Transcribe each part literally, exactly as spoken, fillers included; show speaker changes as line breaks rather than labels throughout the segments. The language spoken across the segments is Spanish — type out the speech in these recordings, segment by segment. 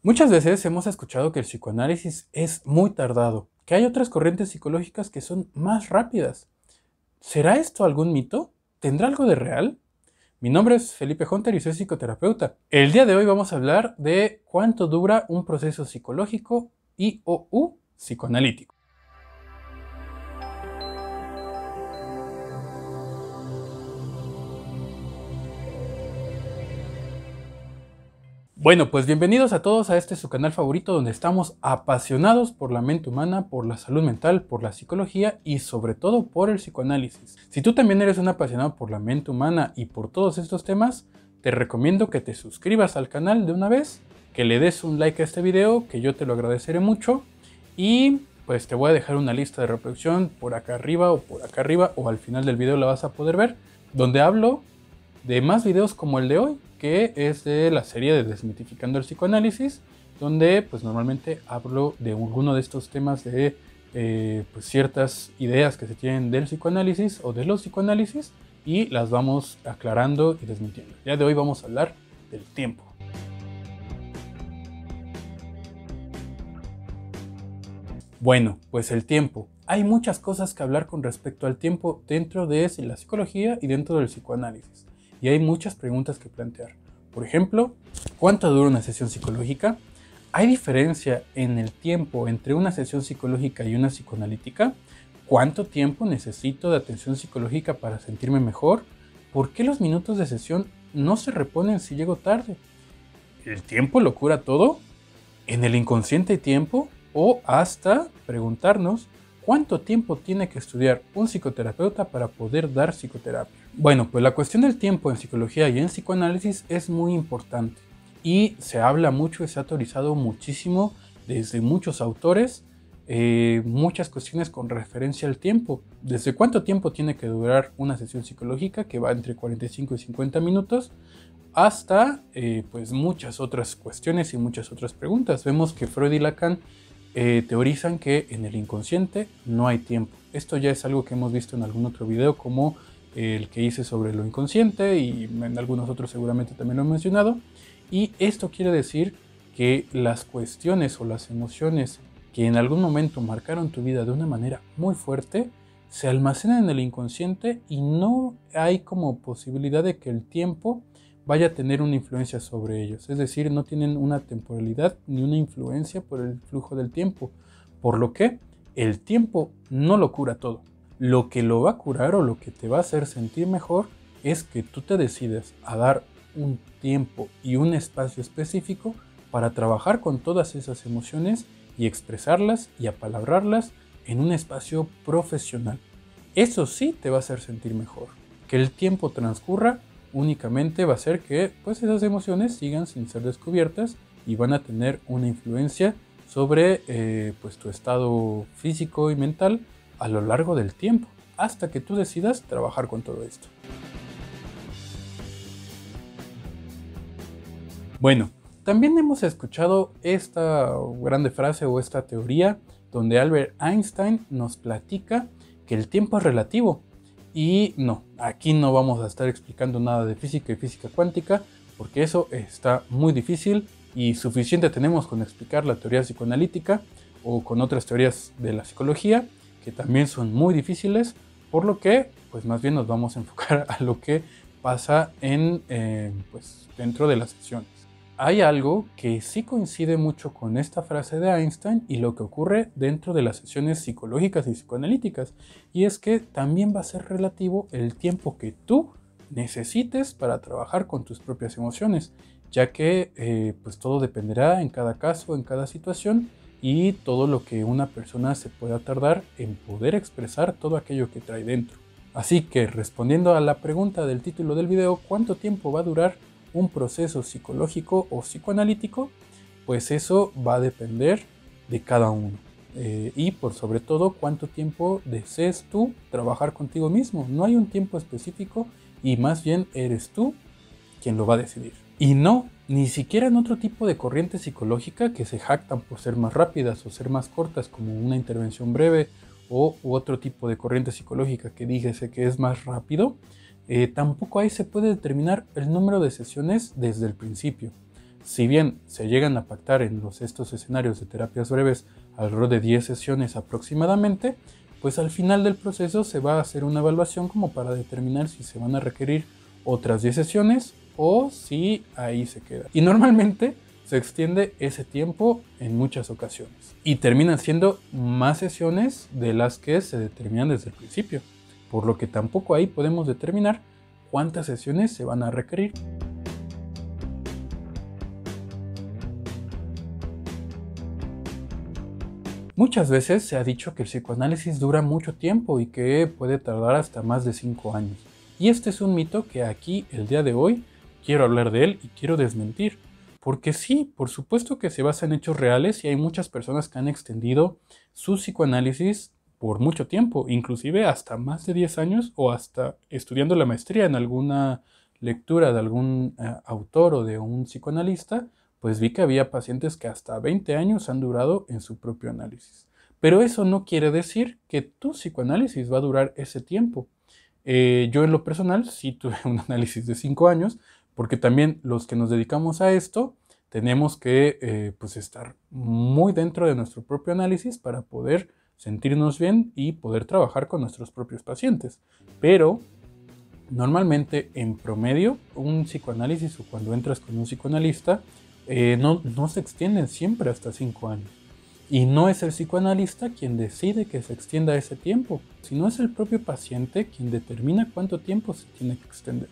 Muchas veces hemos escuchado que el psicoanálisis es muy tardado, que hay otras corrientes psicológicas que son más rápidas. ¿Será esto algún mito? ¿Tendrá algo de real? Mi nombre es Felipe Hunter y soy psicoterapeuta. El día de hoy vamos a hablar de cuánto dura un proceso psicológico y o u psicoanalítico. Bueno, pues bienvenidos a todos a este su canal favorito donde estamos apasionados por la mente humana, por la salud mental, por la psicología y sobre todo por el psicoanálisis. Si tú también eres un apasionado por la mente humana y por todos estos temas, te recomiendo que te suscribas al canal de una vez, que le des un like a este video, que yo te lo agradeceré mucho y pues te voy a dejar una lista de reproducción por acá arriba o por acá arriba o al final del video la vas a poder ver, donde hablo de más videos como el de hoy, que es de la serie de Desmitificando el Psicoanálisis, donde pues normalmente hablo de alguno de estos temas de eh, pues, ciertas ideas que se tienen del psicoanálisis o de los psicoanálisis y las vamos aclarando y desmintiendo. Ya de hoy vamos a hablar del tiempo. Bueno, pues el tiempo. Hay muchas cosas que hablar con respecto al tiempo dentro de la psicología y dentro del psicoanálisis. Y hay muchas preguntas que plantear. Por ejemplo, ¿cuánto dura una sesión psicológica? ¿Hay diferencia en el tiempo entre una sesión psicológica y una psicoanalítica? ¿Cuánto tiempo necesito de atención psicológica para sentirme mejor? ¿Por qué los minutos de sesión no se reponen si llego tarde? ¿El tiempo lo cura todo? ¿En el inconsciente hay tiempo? O hasta preguntarnos cuánto tiempo tiene que estudiar un psicoterapeuta para poder dar psicoterapia. Bueno, pues la cuestión del tiempo en psicología y en psicoanálisis es muy importante y se habla mucho y se ha teorizado muchísimo desde muchos autores, eh, muchas cuestiones con referencia al tiempo. ¿Desde cuánto tiempo tiene que durar una sesión psicológica que va entre cuarenta y cinco y cincuenta minutos? Hasta eh, pues muchas otras cuestiones y muchas otras preguntas. Vemos que Freud y Lacan eh, teorizan que en el inconsciente no hay tiempo. Esto ya es algo que hemos visto en algún otro video, como el que hice sobre lo inconsciente, y en algunos otros seguramente también lo he mencionado. Y esto quiere decir que las cuestiones o las emociones que en algún momento marcaron tu vida de una manera muy fuerte se almacenan en el inconsciente y no hay como posibilidad de que el tiempo vaya a tener una influencia sobre ellos. Es decir, no tienen una temporalidad ni una influencia por el flujo del tiempo. Por lo que el tiempo no lo cura todo. Lo que lo va a curar o lo que te va a hacer sentir mejor es que tú te decides a dar un tiempo y un espacio específico para trabajar con todas esas emociones y expresarlas y apalabrarlas en un espacio profesional. Eso sí te va a hacer sentir mejor. Que el tiempo transcurra únicamente va a hacer que pues, esas emociones sigan sin ser descubiertas y van a tener una influencia sobre eh, pues, tu estado físico y mental a lo largo del tiempo, hasta que tú decidas trabajar con todo esto. Bueno, también hemos escuchado esta grande frase o esta teoría donde Albert Einstein nos platica que el tiempo es relativo. Y no, aquí no vamos a estar explicando nada de física y física cuántica, porque eso está muy difícil y suficiente tenemos con explicar la teoría psicoanalítica o con otras teorías de la psicología, que también son muy difíciles, por lo que pues más bien nos vamos a enfocar a lo que pasa en, eh, pues, dentro de las sesiones. Hay algo que sí coincide mucho con esta frase de Einstein y lo que ocurre dentro de las sesiones psicológicas y psicoanalíticas, y es que también va a ser relativo el tiempo que tú necesites para trabajar con tus propias emociones, ya que eh, pues todo dependerá en cada caso, en cada situación, y todo lo que una persona se pueda tardar en poder expresar todo aquello que trae dentro. Así que respondiendo a la pregunta del título del video, ¿cuánto tiempo va a durar un proceso psicológico o psicoanalítico? Pues eso va a depender de cada uno eh, y por sobre todo cuánto tiempo desees tú trabajar contigo mismo. No hay un tiempo específico y más bien eres tú quien lo va a decidir. Y no, ni siquiera en otro tipo de corriente psicológica que se jactan por ser más rápidas o ser más cortas, como una intervención breve o u otro tipo de corriente psicológica que dígase que es más rápido, Eh, tampoco ahí se puede determinar el número de sesiones desde el principio. Si bien se llegan a pactar en los, estos escenarios de terapias breves alrededor de diez sesiones aproximadamente, pues al final del proceso se va a hacer una evaluación como para determinar si se van a requerir otras diez sesiones o si ahí se queda. Y normalmente se extiende ese tiempo en muchas ocasiones y terminan siendo más sesiones de las que se determinan desde el principio, por lo que tampoco ahí podemos determinar cuántas sesiones se van a requerir. Muchas veces se ha dicho que el psicoanálisis dura mucho tiempo y que puede tardar hasta más de cinco años. Y este es un mito que aquí, el día de hoy, quiero hablar de él y quiero desmentir. Porque sí, por supuesto que se basa en hechos reales y hay muchas personas que han extendido su psicoanálisis por mucho tiempo, inclusive hasta más de diez años o hasta estudiando la maestría en alguna lectura de algún uh, autor o de un psicoanalista, pues vi que había pacientes que hasta veinte años han durado en su propio análisis. Pero eso no quiere decir que tu psicoanálisis va a durar ese tiempo. Eh, yo en lo personal sí tuve un análisis de cinco años, porque también los que nos dedicamos a esto tenemos que eh, pues estar muy dentro de nuestro propio análisis para poder sentirnos bien y poder trabajar con nuestros propios pacientes. Pero normalmente en promedio un psicoanálisis o cuando entras con un psicoanalista eh, no, no se extienden siempre hasta cinco años. Y no es el psicoanalista quien decide que se extienda ese tiempo, sino es el propio paciente quien determina cuánto tiempo se tiene que extender.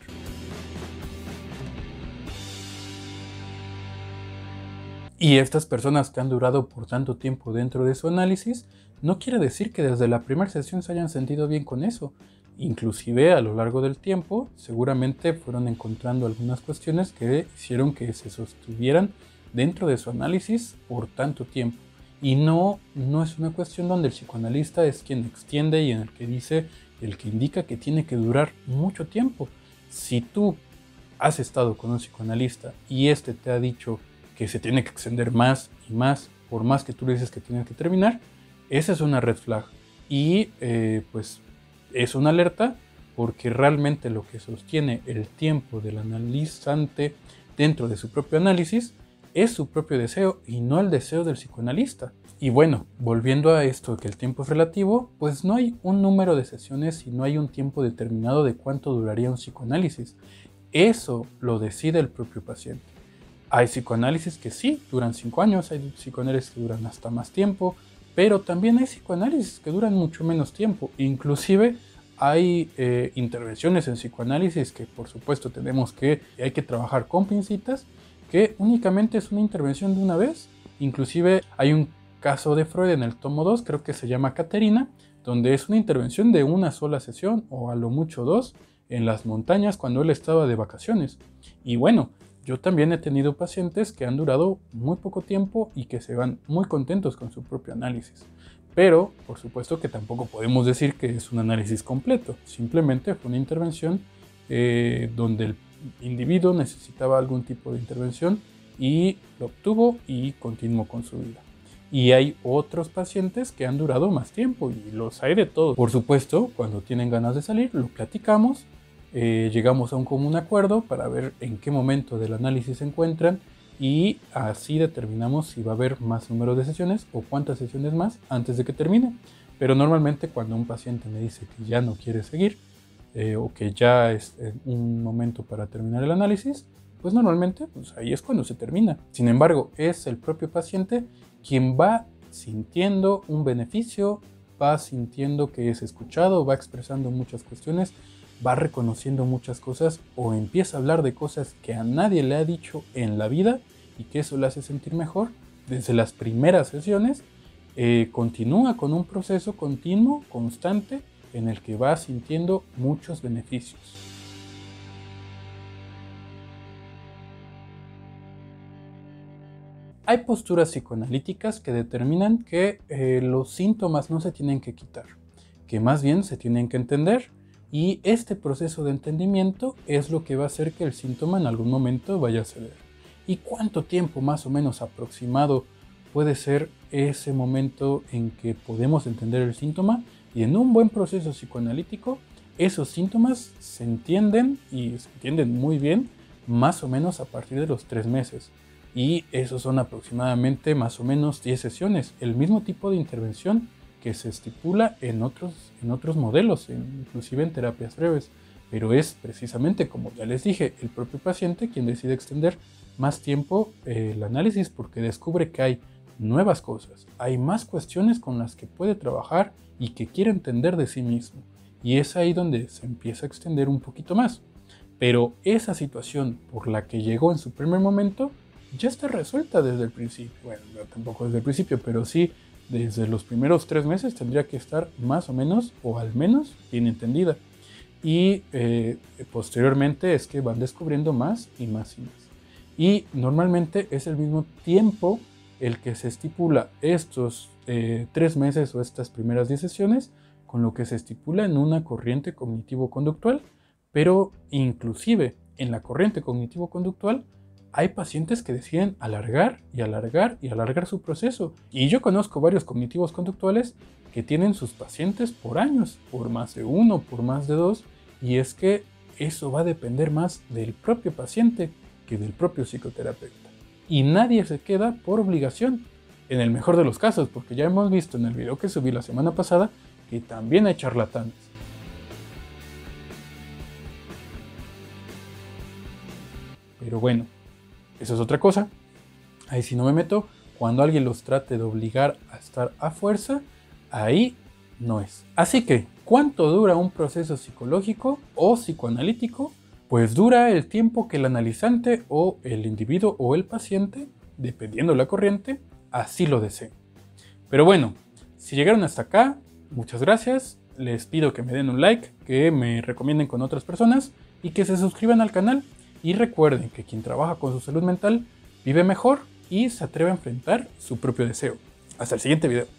Y estas personas que han durado por tanto tiempo dentro de su análisis, no quiere decir que desde la primera sesión se hayan sentido bien con eso. Inclusive a lo largo del tiempo, seguramente fueron encontrando algunas cuestiones que hicieron que se sostuvieran dentro de su análisis por tanto tiempo. Y no, no es una cuestión donde el psicoanalista es quien extiende y en el que dice, el que indica que tiene que durar mucho tiempo. Si tú has estado con un psicoanalista y este te ha dicho que se tiene que extender más y más, por más que tú le dices que tiene que terminar, esa es una red flag. Y eh, pues es una alerta porque realmente lo que sostiene el tiempo del analizante dentro de su propio análisis es su propio deseo y no el deseo del psicoanalista. Y bueno, volviendo a esto de que el tiempo es relativo, pues no hay un número de sesiones y no hay un tiempo determinado de cuánto duraría un psicoanálisis. Eso lo decide el propio paciente. Hay psicoanálisis que sí, duran cinco años, hay psicoanálisis que duran hasta más tiempo, pero también hay psicoanálisis que duran mucho menos tiempo. Inclusive hay eh, intervenciones en psicoanálisis que por supuesto tenemos que, hay que trabajar con pincitas, que únicamente es una intervención de una vez. Inclusive hay un caso de Freud en el tomo dos, creo que se llama Caterina, donde es una intervención de una sola sesión o a lo mucho dos en las montañas cuando él estaba de vacaciones. Y bueno, yo también he tenido pacientes que han durado muy poco tiempo y que se van muy contentos con su propio análisis. Pero, por supuesto que tampoco podemos decir que es un análisis completo. Simplemente fue una intervención eh, donde el individuo necesitaba algún tipo de intervención y lo obtuvo y continuó con su vida. Y hay otros pacientes que han durado más tiempo y los hay de todo. Por supuesto, cuando tienen ganas de salir, lo platicamos, eh, llegamos a un común acuerdo para ver en qué momento del análisis se encuentran y así determinamos si va a haber más número de sesiones o cuántas sesiones más antes de que termine. Pero normalmente cuando un paciente me dice que ya no quiere seguir, Eh, o que ya es eh, un momento para terminar el análisis, pues normalmente pues ahí es cuando se termina. Sin embargo, es el propio paciente quien va sintiendo un beneficio, va sintiendo que es escuchado, va expresando muchas cuestiones, va reconociendo muchas cosas o empieza a hablar de cosas que a nadie le ha dicho en la vida y que eso le hace sentir mejor. Desde las primeras sesiones eh, continúa con un proceso continuo, constante, en el que va sintiendo muchos beneficios. Hay posturas psicoanalíticas que determinan que eh, los síntomas no se tienen que quitar, que más bien se tienen que entender, y este proceso de entendimiento es lo que va a hacer que el síntoma en algún momento vaya a ceder. ¿Y cuánto tiempo más o menos aproximado puede ser ese momento en que podemos entender el síntoma? Y en un buen proceso psicoanalítico, esos síntomas se entienden y se entienden muy bien, más o menos a partir de los tres meses. y esos son aproximadamente más o menos diez sesiones, el mismo tipo de intervención que se estipula en otros, en otros modelos, inclusive en terapias breves, pero es precisamente, como ya les dije, el propio paciente quien decide extender más tiempo eh, el análisis porque descubre que hay nuevas cosas, hay más cuestiones con las que puede trabajar y que quiere entender de sí mismo, y es ahí donde se empieza a extender un poquito más. Pero esa situación por la que llegó en su primer momento ya está resuelta desde el principio. Bueno, no, tampoco desde el principio, pero sí desde los primeros tres meses tendría que estar más o menos, o al menos, bien entendida. Y eh, posteriormente es que van descubriendo más y más y más. Y normalmente es el mismo tiempo el que se estipula estos eh, tres meses o estas primeras diez sesiones con lo que se estipula en una corriente cognitivo-conductual, pero inclusive en la corriente cognitivo-conductual hay pacientes que deciden alargar y alargar y alargar su proceso. Y yo conozco varios cognitivos conductuales que tienen sus pacientes por años, por más de uno, por más de dos, y es que eso va a depender más del propio paciente que del propio psicoterapeuta. Y nadie se queda por obligación, en el mejor de los casos, porque ya hemos visto en el video que subí la semana pasada que también hay charlatanes. Pero bueno, eso es otra cosa. Ahí sí no me meto. Cuando alguien los trate de obligar a estar a fuerza, ahí no es. Así que, ¿cuánto dura un proceso psicológico o psicoanalítico? Pues dura el tiempo que el analizante o el individuo o el paciente, dependiendo de la corriente, así lo desee. Pero bueno, si llegaron hasta acá, muchas gracias. Les pido que me den un like, que me recomienden con otras personas y que se suscriban al canal. Y recuerden que quien trabaja con su salud mental vive mejor y se atreve a enfrentar su propio deseo. Hasta el siguiente video.